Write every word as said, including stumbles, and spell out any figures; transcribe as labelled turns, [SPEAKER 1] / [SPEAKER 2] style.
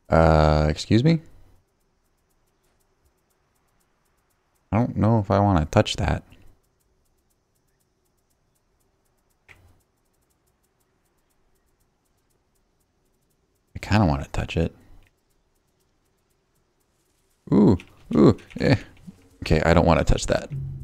[SPEAKER 1] Uh, excuse me? I don't know if I want to touch that. I kind of want to touch it. Ooh, ooh, eh. Okay, I don't want to touch that.